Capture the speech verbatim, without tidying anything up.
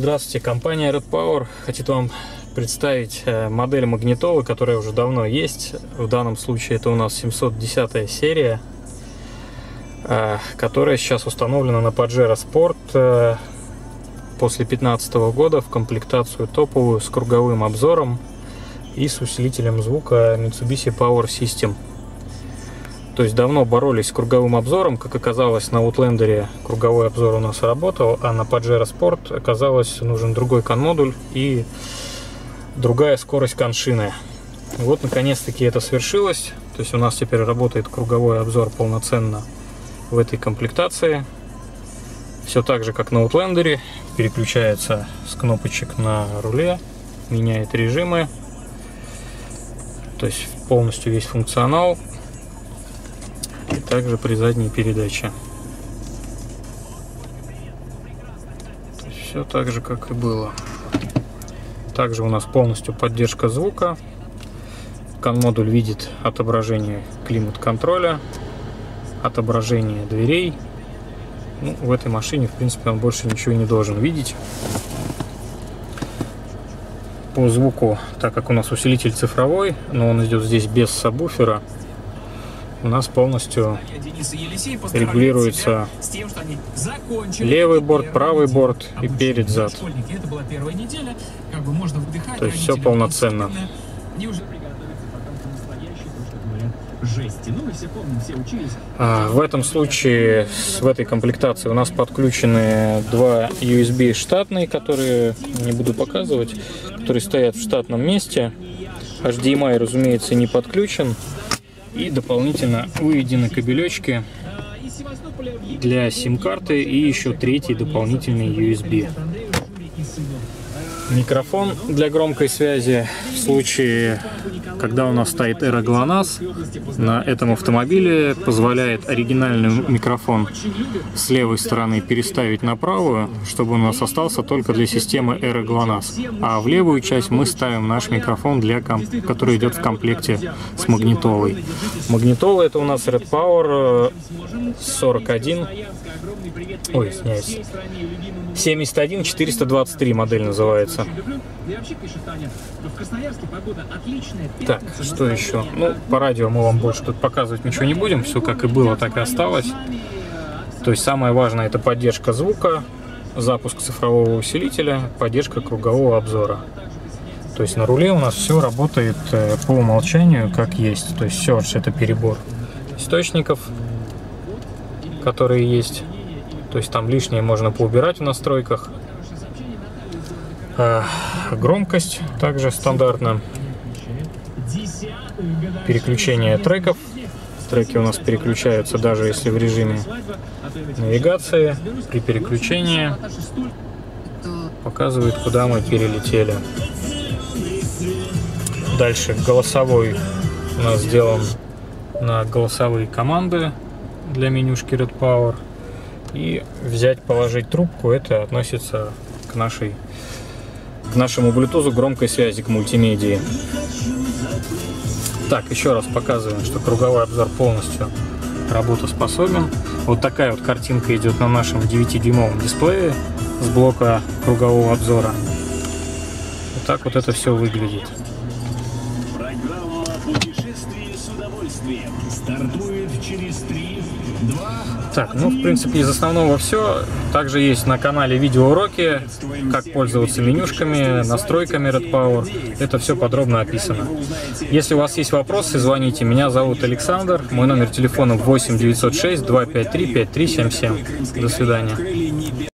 Здравствуйте, компания Red Power хочет вам представить модель магнитолы, которая уже давно есть. В данном случае это у нас семьсот десятая серия, которая сейчас установлена на Pajero Sport после две тысячи пятнадцатого года в комплектацию топовую с круговым обзором и с усилителем звука Mitsubishi Power System. То есть давно боролись с круговым обзором, как оказалось, на Outlander круговой обзор у нас работал, а на Pajero Sport оказалось нужен другой конмодуль и другая скорость коншины. Вот наконец-таки это свершилось. То есть у нас теперь работает круговой обзор полноценно в этой комплектации. Все так же, как на Outlander, переключается с кнопочек на руле, меняет режимы. То есть полностью весь функционал. И также при задней передаче. Все так же, как и было. Также у нас полностью поддержка звука. Конмодуль видит отображение климат-контроля, отображение дверей. Ну, в этой машине, в принципе, он больше ничего не должен видеть. По звуку, так как у нас усилитель цифровой, но он идет здесь без сабвуфера, у нас полностью регулируется левый борт, правый борт и перед, зад. То есть все полноценно. А в этом случае, в этой комплектации у нас подключены два ю эс би штатные, которые не буду показывать, которые стоят в штатном месте. эйч ди эм ай, разумеется, не подключен. И дополнительно выведены кабелечки для сим-карты и еще третий дополнительный ю эс би. Микрофон для громкой связи в случае, когда у нас стоит Эра ГЛОНАСС, на этом автомобиле позволяет оригинальный микрофон с левой стороны переставить на правую, чтобы он у нас остался только для системы Эра ГЛОНАСС. А в левую часть мы ставим наш микрофон, для который идет в комплекте с магнитолой. Магнитола это у нас Red Power сорок один, ой, извиняюсь, семьдесят один четыреста двадцать три модель называется. Так, что еще? Ну, по радио мы вам больше тут показывать ничего не будем. Все как и было, так и осталось. То есть самое важное — это поддержка звука, запуск цифрового усилителя, поддержка кругового обзора. То есть на руле у нас все работает по умолчанию как есть. То есть Surge — это перебор источников, которые есть. То есть там лишнее можно поубирать в настройках. А, громкость также стандартно. Переключение треков. Треки у нас переключаются даже если в режиме навигации. При переключении показывает, куда мы перелетели. Дальше голосовой у нас сделан на голосовые команды для менюшки Red Power. И взять, положить трубку — это относится к нашей к нашему Bluetooth громкой связи, к мультимедии. Так, еще раз показываем, что круговой обзор полностью работоспособен. Вот такая вот картинка идет на нашем девятидюймовом дисплее с блока кругового обзора. Вот так вот это все выглядит. Программа «Путешествие с удовольствием» стартует через три, два... Так, ну, в принципе, из основного все. Также есть на канале видеоуроки, как пользоваться менюшками, настройками Red Power. Это все подробно описано. Если у вас есть вопросы, звоните. Меня зовут Александр. Мой номер телефона восемь девятьсот шесть два пять три пять три семь семь. До свидания.